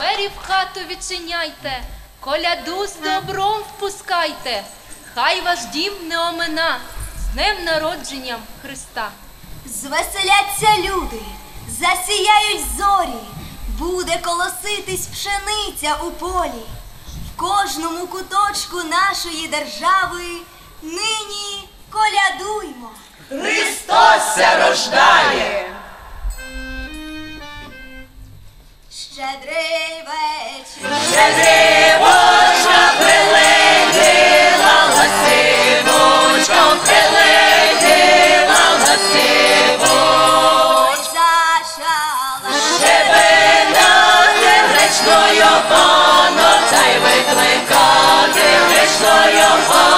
двері в хату відчиняйте, коляду з добром впускайте. Хай ваш дім не омина з днем народженням Христа. Звеселяться люди, засіяють зорі, буде колоситись пшениця у полі. В кожному куточку нашої держави нині колядуймо. Христос ся рождає! Щедрий вечір, Щедрівочка прилетіла, ластівочком прилетіла, ластівочка. зачала, Щебетати гречною паном, та й викликати гречною паном.